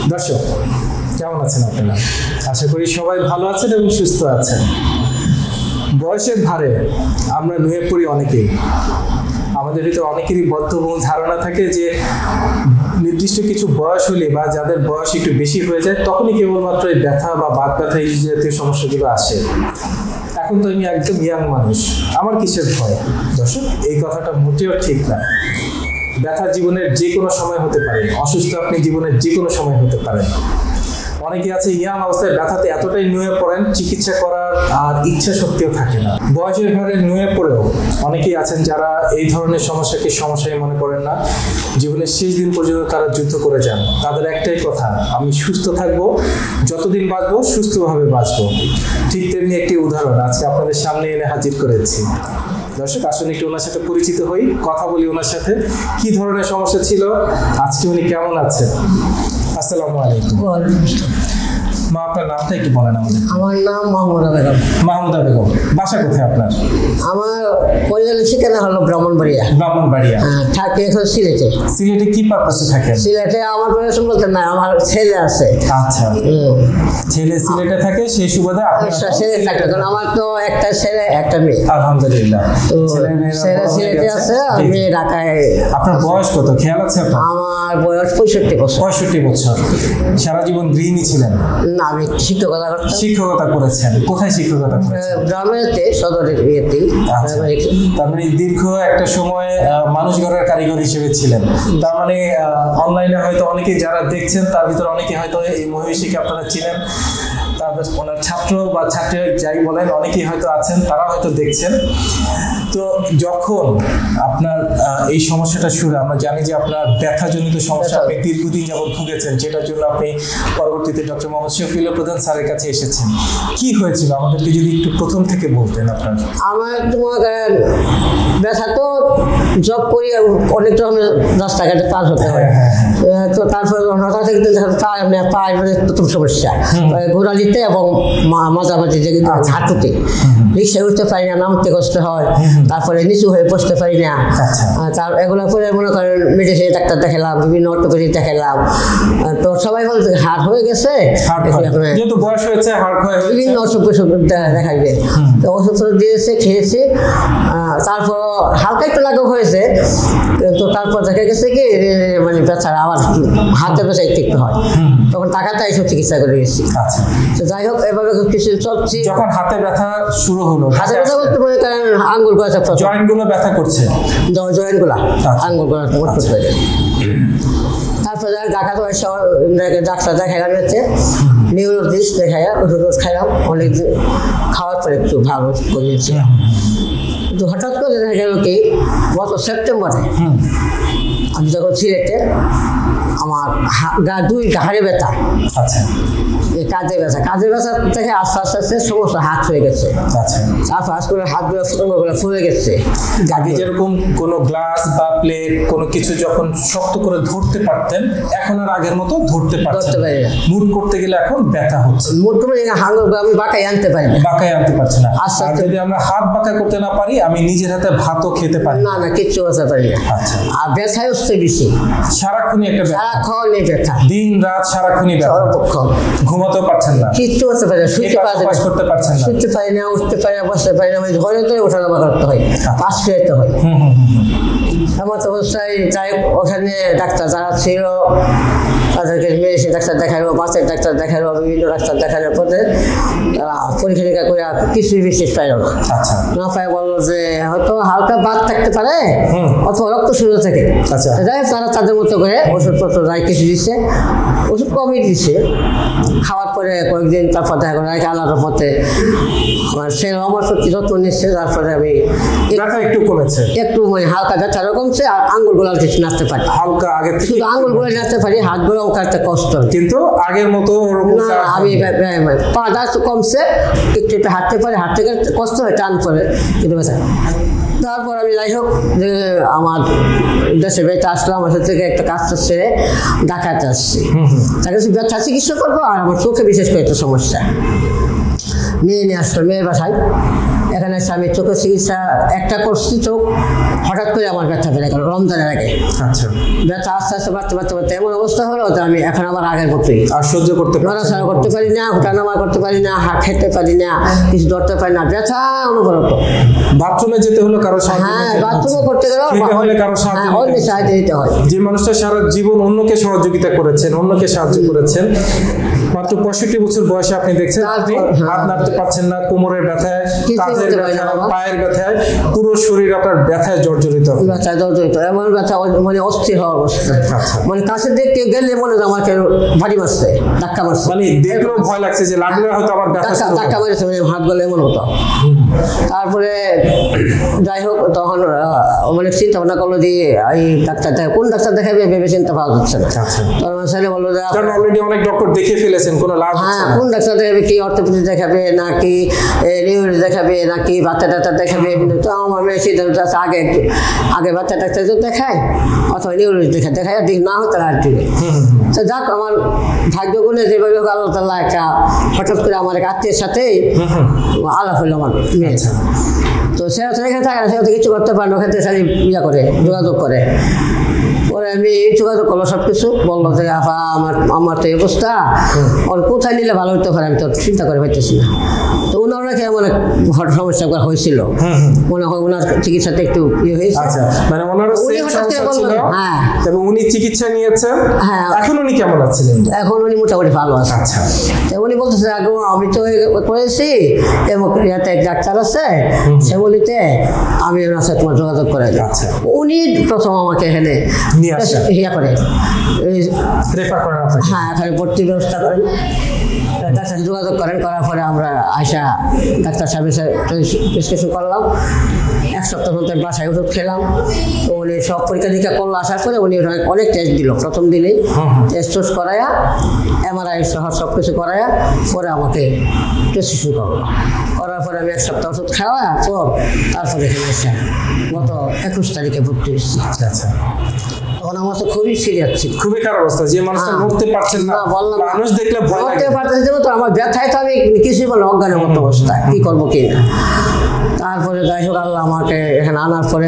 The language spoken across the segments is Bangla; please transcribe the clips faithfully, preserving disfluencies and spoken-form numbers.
দর্শক কেমন আছেন আপনারা? আশা করি সবাই ভালো আছেন এবং সুস্থ আছেন। বয়সের ভারে আমরা নুয়ে পড়ি অনেকেই। আমাদের ভিতরে অনেকেরই বদ্ধমূল ধারণা থাকে যে নির্দিষ্ট কিছু বয়স হলে বা যাদের বয়স একটু বেশি হয়ে যায় তখনই কেবলমাত্র এই ব্যথা বা বাত ব্যথা এই জাতীয় সমস্যাগুলো আসে। এখন তো আমি একদম ইয়াং মানুষ, আমার কিসের ভয়? দর্শক, এই কথাটা মোটেও ঠিক না। ব্যথা জীবনের যে কোনো সময় হতে পারে, অসুস্থ আপনি জীবনের যে কোনো সময় হতে পারেন। অনেকে আছে ইয়াং অবস্থায় ব্যথাতে এতটাই নুয়ে পড়েন, চিকিৎসা করার আর ইচ্ছা শক্তিও থাকে না। বয়সের ভারে নুয়ে পড়েও অনেকেই আছেন যারা এই ধরনের সমস্যাকে সমস্যায় মনে করেন না, জীবনের শেষ দিন পর্যন্ত তারা যুদ্ধ করে যান। তাদের একটাই কথা, আমি সুস্থ থাকবো, যতদিন বাঁচবো সুস্থভাবে বাঁচবো। ঠিক তেমনি একটি উদাহরণ আজকে আপনাদের সামনে এনে হাজির করেছি। দর্শক, আসলে একটু ওনার সাথে পরিচিত হই, কথা বলি ওনার সাথে, কি ধরনের সমস্যা ছিল, আজকে উনি কেমন আছেন। আসসালামু আলাইকুম। মা, আপনার নামটা একটু বলেন আমাদের। আমার নাম মাহমুদা বেগম। মাহমুদা বেগম, বাসা কোথায় আপনার? আমার পরিবারের ঠিকানা হলো ব্রাহ্মণবাড়িয়া। ব্রাহ্মণবাড়িয়া। হ্যাঁ, থাকি এখন সিলেটে। সিলেটে কি পারপাসে থাকেন? সিলেটে আমার পড়াশোনা বলতে না, আমার ছেলে আছে। আচ্ছা, ছেলে সিলেটে থাকে, সেই সুবাদে আপনার ছেলে থাকে। কারণ আমার তো একটা ছেলে একটা মেয়ে। আলহামদুলিল্লাহ। তো ছেলে সিলেটে আছে, মেয়ে ঢাকায়। আপনার বয়স কত খেয়াল আছে আপনার? আমার বয়স পঁয়ষট্টি বছর। পঁয়ষট্টি বছর। সারা জীবন গৃহিণী ছিলেন? না, আমি শিক্ষকতা করতাম। শিক্ষকতা করেছেন? কোথায় শিক্ষকতা করেছেন? গ্রামেতে, সদরের ইয়েতেই। তার মানে দীর্ঘ একটা সময় মানুষ গড়ার কারিগর হিসেবে ছিলেন। তার মানে অনলাইনে হয়তো অনেকে যারা দেখছেন তার ভিতরে অনেকে হয়তো এই মহিষীকে আপনারা চিনেন, তারপর ওনার ছাত্র বা ছাত্রী যাই বলেন অনেকেই হয়তো আছেন, তারা হয়তো দেখছেন। তো যখন আপনার এই সমস্যাটা শুরু, আমরা জানি যে আপনার ব্যথাজনিত সমস্যা, আপনি দীর্ঘদিন যাবত ভুগেছেন, যেটার জন্য আপনি পরবর্তীতে ডক্টর মোহাম্মদ শফিউল্লাহ প্রধান স্যারের কাছে এসেছেন। কি হয়েছিল আমাদেরকে যদি একটু প্রথম থেকে বলতেন আপনার। আমার তোমার ব্যথা তো জব করি, অনেক রকমের রাস্তাঘাটে পার হতে হয়। তো তারপরে পায়ে প্রথম সমস্যা ঘোরালিতে এবং মাঝামাঝি যে হাঁটুতে, রিক্সা উঠতে পারি না, নামতে কষ্ট হয়, তারপরে নিচু হয়ে বসতে পারি না। তার এগুলো করে মনে করেন মেডিসিন ডাক্তার দেখালাম, বিভিন্ন অর্থোপেডিক দেখালাম। তো সবাই বলছে হার্ট হয়ে গেছে, যেহেতু বয়স হয়েছে হার্ট হয়ে বিভিন্ন অসুখ বিসুখ দেখাইবে। তো ওষুধ দিয়েছে, খেয়েছি। তারপর হালকা একটু লাঘব হয়েছে, তো তারপর দেখা গেছে কি মানে ব্যথার আবার হাতে ব্যথা একটু একটু হয়, তখন টাকাটা এইসব চিকিৎসা করে গেছি। তো যাই হোক, এভাবে কিছু চলছি। যখন হাতে ব্যথা শুরু হলো, হাতে ব্যথা বলতে মনে করেন আঙ্গুল গুলা, জয়েন্ট গুলো ব্যথা করছে, জয়েন্ট গুলা আঙ্গুল গুলা মোট করতে যায়। তারপরে ঢাকা তো ডাক্তার দেখাইলাম, হচ্ছে নিউরোলজিস্ট দেখাইয়া ওষুধ খাইলাম, অনেক খাওয়ার পরে একটু ভালো করিয়েছি। কিন্তু হঠাৎ করে দেখা গেল কি গত সেপ্টেম্বরে আমি যখন সিলেটে, আমার গা দুই ঘাড়ে ব্যথা, আচ্ছা, এই কাজে ব্যথা, কাজে ব্যথা থেকে আস্তে আস্তে আস্তে সমস্ত হাত হয়ে গেছে। তারপর আজ করে হাতগুলো ফুটঙ্গগুলো ফুলে গেছে। আগে যেরকম কোনো গ্লাস বা প্লেট কোনো কিছু যখন শক্ত করে ধরতে পারতেন, এখন আর আগের মতো ধরতে পারতে পারি না। মুড করতে গেলে এখন ব্যথা হচ্ছে। মুড করে হাঙ্গর আমি বাঁকাই আনতে পারি না, বাঁকাই আনতে পারছি না। আর যদি আমরা হাত বাঁকা করতে না পারি, আমি নিজের হাতে ভাতও খেতে পারি না, না কিচ্ছু করতে পারি না। আচ্ছা, আর ব্যথাই হচ্ছে বেশি, সারাক্ষণই একটা ব্যথা, সারাক্ষণই ব্যথা, দিন রাত সারাক্ষণই ব্যথা, সর্বক্ষণ ঘুমাতেও পারছেন না, কিচ্ছু করতে পারি না, শুতে করতে পারছেন না, শুতে পারি না, উঠতে পারি না, বসতে পারি না, ঘরে ধরে ওঠানামা করতে হয়, পাশ ফেরতে হয়। এমন অবস্থায় যাই, ওখানে ডাক্তার যারা ছিল তাদেরকে মেডিসিন ডাক্তার দেখালো, বাচ্চার ডাক্তার দেখালো, বিভিন্ন ডাক্তার দেখানোর পরে তারা পরীক্ষা নিরীক্ষা করে কিছুই বিশেষ পাইল না। না পাই বললো যে হয়তো হালকা বাদ থাকতে পারে অথবা রক্ত শুরু থেকে। যাই তারা তাদের মতো করে ওষুধপত্র যাই কিছু দিচ্ছে, ওষুধ কমই দিচ্ছে। খাওয়ার পরে কয়েকদিন তারপর দেখা করে আলাদা পথে আমার সে আমার সত্যি যত্ন নিচ্ছে। তারপরে আমি একটু কমেছে, একটু মানে হালকা ব্যথারও কমছে, আর আঙ্গুলগুলো কিছু নাড়তে পারি হালকা, আগে শুধু আঙ্গুলগুলো নাড়তে পারি, হাতগুলো কাটতে কষ্ট, কিন্তু আগের মতো না। আমি পাটা তো কমছে, একটু একটু হাঁটতে পারি, হাঁটতে কষ্ট হয়, টান পরে কিন্তু ব্যথা। তারপর আমি যাই হোক যে আমার দেশে বেঁচে আসলাম, আমার থেকে একটা কাজটা ছেড়ে ঢাকাতে আসছি। তাকে ব্যথা চিকিৎসা করবো, আর আমার চোখে বিশেষ করে একটা সমস্যা। মেয়ে নিয়ে আসলো, মেয়ের বাসায় এখানে এখানে এসে আমি চোখের চিকিৎসা একটা করছি, চোখ হঠাৎ করে আমার ব্যথা পেয়ে গেল রমজানের আগে। আচ্ছা, ব্যথা আস্তে আস্তে বাড়তে বাড়তে বাড়তে এমন অবস্থা হলো যে আমি এখন আমার আগের মতোই আর সহ্য করতে নড়াচড়া করতে পারি না, ওঠানামা করতে পারি না, হাত খেতে পারি না, কিছু ধরতে পারি না, ব্যথা অনুভূত। বাথরুমে যেতে হলো কারো সাহায্য, হ্যাঁ বাথরুমও করতে গেলেও কারো সাহায্য, অন্য সাহায্য দিতে হয়। যে মানুষটা সারা জীবন অন্যকে সহযোগিতা করেছেন, অন্যকে সাহায্য করেছেন, মাত্র পঁয়ষট্টি বছর বয়সে আপনি দেখছেন আপনি হাত নাড়তে পারছেন না, কোমরের ব্যথায়, কাঁধের ব্যথায়, পায়ের ব্যথায়, পুরো শরীর আপনার ব্যথায় জর্জরিত, ব্যথায় জর্জরিত, এমন ব্যথা মানে অস্থির হওয়ার অবস্থা। মানে কাছে দেখতে গেলে মনে হয় আমাকে ভারী মারছে, ধাক্কা মারছে, মানে দেখলেও ভয় লাগছে যে লাগলে হয়তো আমার ব্যথা, ধাক্কা মেরেছে, মানে হাত গলে এমন হতো। তারপরে যাই হোক তখন অনেক চিন্তা ভাবনা করলো যে এই ডাক্তার কোন ডাক্তার দেখাবে ভেবে চিন্তা পাওয়া যাচ্ছে না। তখন ছেলে বললো যে অলরেডি অনেক ডক্টর দেখে ফেলেছেন, কোনো লাভ হচ্ছে না, হ্যাঁ কোন ডাক্তার দেখাবে, কি অর্থোপেডিক দেখাবে নাকি নিউরো দেখাবে নাকি বাচ্চা ডাক্তার দেখাবে। তো আমার মেয়ে সিদ্ধান্ত আছে আগে আগে বাচ্চা ডাক্তার তো দেখায় অথবা নিউরো দেখা দেখায়, দিক না হতো আর দিবে। তো যাক আমার ভাগ্য গুণে যেভাবে আল্লাহ তাআলা একটা হঠাৎ করে আমার এক আত্মীয়ের সাথে আলাপ হলো আমার মেয়ে। তো সেটা তো এখানে থাকে না, সেটা তো কিছু করতে পারে না, ওখান থেকে খালি ইয়া করে যোগাযোগ করে। পরে আমি যোগাযোগ করলো সব কিছু, বললো যে আপা আমার আমার তো এই অবস্থা, ওর কোথায় নিলে ভালো হতে পারে আমি তো চিন্তা করে পাইতেছি না। তো ওনারা কি এমন সমস্যা হয়েছিল, মনে হয় ওনার চিকিৎসাতে একটু ইয়ে হয়েছে। আচ্ছা, মানে ওনার উনি হঠাৎ করে বললো হ্যাঁ, এবং উনি চিকিৎসা নিয়েছেন। হ্যাঁ, এখন উনি কেমন আছেন? এখন উনি মোটামুটি ভালো আছে। আচ্ছা, উনি বলতেছে আগে আমি তো করেছি এবং ইয়াতে এক ডাক্তার আছে শ্যামলিতে, আমি ওনার সাথে তোমার যোগাযোগ করে। আচ্ছা, উনি প্রথম আমাকে এখানে ইয়া করে রেফার করেন, হ্যাঁ এখানে ভর্তি ব্যবস্থা করেন, ডাক্তার যোগাযোগ করেন। করার পরে আমরা আয়সা ডাক্তার সাহেবের সাথে প্রেসক্রিপশন করলাম, এক সপ্তাহ মধ্যে বাসায় ওষুধ খেলাম। তো উনি সব পরীক্ষা নিরীক্ষা করলো, আসার পরে উনি অনেক টেস্ট দিল প্রথম দিনেই, টেস্ট টেস্ট করায়া এমআরআই সহ সব কিছু করায়া পরে আমাকে প্রেসক্রিপশন করলো। করার পরে আমি এক সপ্তাহ ওষুধ খাওয়া পর তারপরে এখানে এসে গত একুশ তারিখে ভর্তি হয়েছি। আচ্ছা, তখন আমার তো খুবই সিরিয়াস ছিল, খুবই খারাপ অবস্থা, যে মানুষটা নড়তে পারছেন না, বললাম মানুষ দেখলে ভয় লাগে, নড়তে পারতেছি তো আমার ব্যথায় তো আমি কিছুই বলে অজ্ঞানের মতো অবস্থা, কি করবো কি না। তারপরে যাই হোক আল্লাহ আমাকে এখানে আনার পরে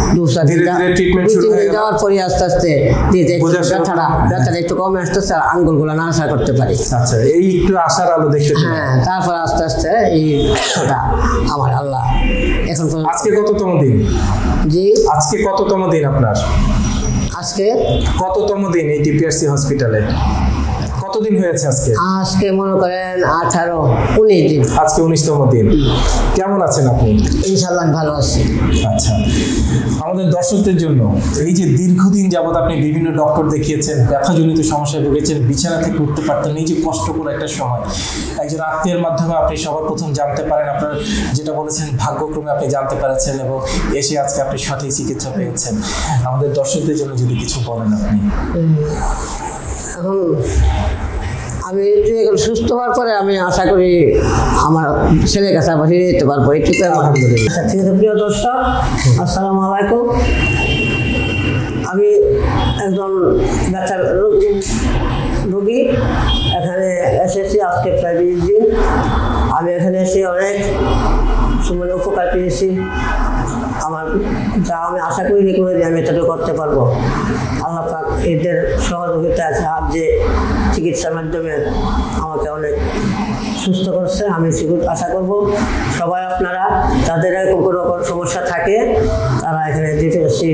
যাওয়ার পরে আস্তে আস্তে ব্যথাটা ব্যথাটা একটু কমে আসতেছে, আঙ্গুলগুলো নাড়াচাড়া করতে পারি। আচ্ছা, এই একটু আশার আলো দেখতে। হ্যাঁ, তারপরে আস্তে আস্তে এই আমার আল্লাহ এখন। আজকে কততম দিন? জি, আজকে কততম দিন আপনার? আজকে কততম দিন এই ডিপিআরসি হসপিটালে? কতদিন হয়েছে আজকে? আজকে মনে করেন আঠারো উনিশ দিন। আজকে উনিশতম দিন। কেমন আছেন আপনি? ইনশাআল্লাহ ভালো আছি। আচ্ছা, আমাদের দর্শকদের জন্য এই যে দীর্ঘদিন যাবত আপনি বিভিন্ন ডক্টর দেখিয়েছেন, ব্যথাজনিত সমস্যায় ভুগেছেন, বিছানা থেকে উঠতে পারতেন, এই যে কষ্টকর একটা সময়, একজন আত্মীয়ের মাধ্যমে আপনি সবার প্রথম জানতে পারেন, আপনার যেটা বলেছেন ভাগ্যক্রমে আপনি জানতে পেরেছেন এবং এসে আজকে আপনি সঠিক চিকিৎসা পেয়েছেন। আমাদের দর্শকদের জন্য যদি কিছু বলেন আপনি। এখন আমি সুস্থ হওয়ার পরে আমি আশা করি আমার ছেলের কাছে আবার ফিরে যেতে পারবো, এটুকু আমার। ঠিক আছে, প্রিয় দর্শক আসসালামু আলাইকুম। আমি একজন ব্যথার রোগী, এখানে এসেছি আজকে প্রায় বিশ দিন। আমি এখানে এসে অনেক মানে উপকার পেয়েছি। আমার যা আমি আশা করিনি করে যে আমি এটাকে করতে পারবো, আল্লাহ পাক এদের সহযোগিতার সাহায্যে চিকিৎসার মাধ্যমে আমাকে অনেক সুস্থ করছে। আমি আশা করব সবাই আপনারা যাদের এরকম কোনো সমস্যা থাকে তারা এখানে ডিপিআরসি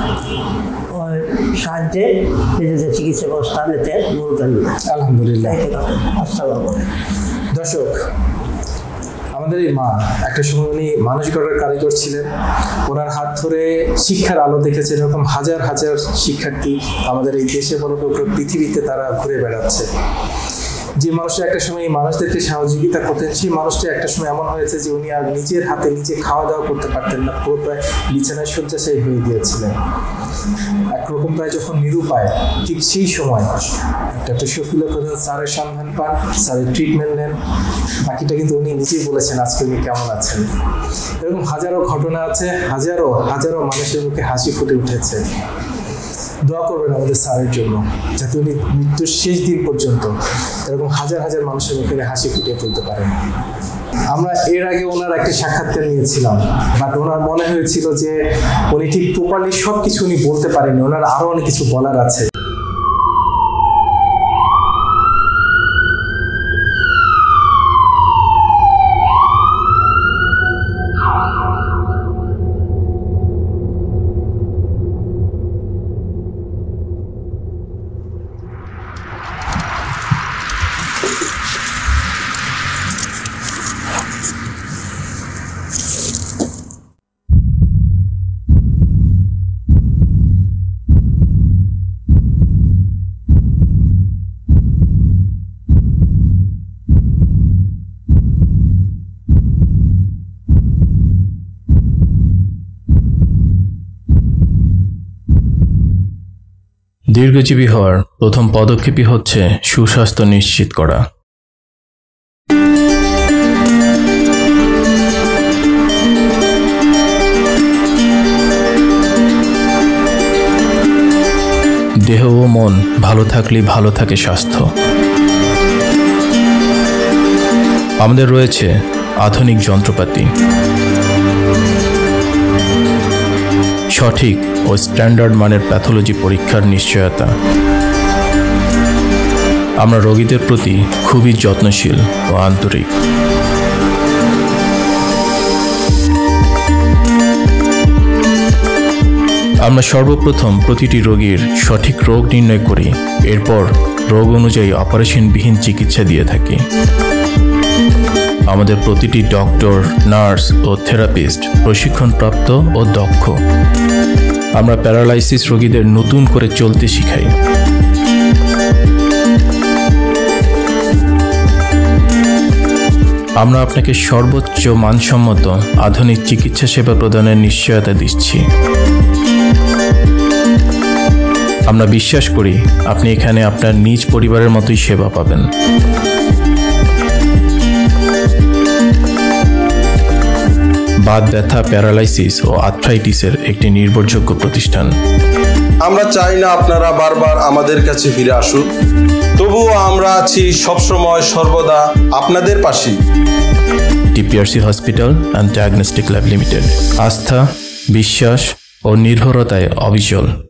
সাহায্যে নিজেদের চিকিৎসা ব্যবস্থা নিতে বলবেন না। আলহামদুলিল্লাহ। আসসালামু আলাইকুম। দর্শক, আমাদের এই মা একটা সময় উনি মানুষ গড়ার কারিগর ছিলেন। ওনার হাত ধরে শিক্ষার আলো দেখেছেন এরকম হাজার হাজার শিক্ষার্থী আমাদের এই দেশে বলো পুরো পৃথিবীতে তারা ঘুরে বেড়াচ্ছে। যে মানুষটা একটা সময় এই মানুষদেরকে সহযোগিতা করতেন, সেই মানুষটা একটা সময় এমন হয়েছে যে উনি আর নিজের হাতে নিজে খাওয়া দাওয়া করতে পারতেন না, পুরো প্রায় বিছানায় শয্যাশায়ী হয়ে গিয়েছিলেন। একরকম প্রায় যখন নিরুপায়, ঠিক সেই সময় ডক্টর শফিউল্লাহ প্রধান স্যারের সন্ধান পান, স্যারের ট্রিটমেন্ট নেন। বাকিটা কিন্তু উনি নিজেই বলেছেন আজকে উনি কেমন আছেন। এরকম হাজারো ঘটনা আছে, হাজারো হাজারো মানুষের মুখে হাসি ফুটে উঠেছে। দোয়া করবেন আমাদের স্যারের জন্য, যাতে উনি মৃত্যুর শেষ দিন পর্যন্ত এরকম হাজার হাজার মানুষের মুখে হাসি ফুটিয়ে তুলতে পারেন। আমরা এর আগে ওনার একটা সাক্ষাৎকার নিয়েছিলাম, বাট ওনার মনে হয়েছিল যে উনি ঠিক প্রপারলি সবকিছু উনি বলতে পারেননি, ওনার আরো অনেক কিছু বলার আছে। দীর্ঘজীবী হওয়ার প্রথম পদক্ষেপই হচ্ছে সুস্বাস্থ্য নিশ্চিত করা। দেহ ও মন ভালো থাকলেই ভালো থাকে স্বাস্থ্য। আমাদের রয়েছে আধুনিক যন্ত্রপাতি, সঠিক ও স্ট্যান্ডার্ড মানের প্যাথোলজি পরীক্ষার নিশ্চয়তা। আমরা রোগীদের প্রতি খুবই যত্নশীল ও আন্তরিক। আমরা সর্বপ্রথম প্রতিটি রোগীর সঠিক রোগ নির্ণয় করি, এরপর রোগ অনুযায়ী অপারেশনবিহীন চিকিৎসা দিয়ে থাকি। আমাদের প্রতিটি ডক্টর, নার্স ও থেরাপিস্ট প্রশিক্ষণপ্রাপ্ত ও দক্ষ। আমরা প্যারালাইসিস রোগীদের নতুন করে চলতে শিখাই। আমরা আপনাকে সর্বোচ্চ মানসম্মত আধুনিক চিকিৎসা সেবা প্রদানের নিশ্চয়তা দিচ্ছি। আমরা বিশ্বাস করি আপনি এখানে আপনার নিজ পরিবারের মতোই সেবা পাবেন। বাত ব্যথা, প্যারালাইসিস ও আর্থ্রাইটিসের একটি নির্ভরযোগ্য প্রতিষ্ঠান। আমরা চাই না আপনারা বারবার আমাদের কাছে ফিরে আসুন, তবুও আমরা আছি সবসময় সর্বদা আপনাদের পাশেই। DPRC hospital and diagnostic lab limited, আস্থা, বিশ্বাস ও নির্ভরতায় অবিচল।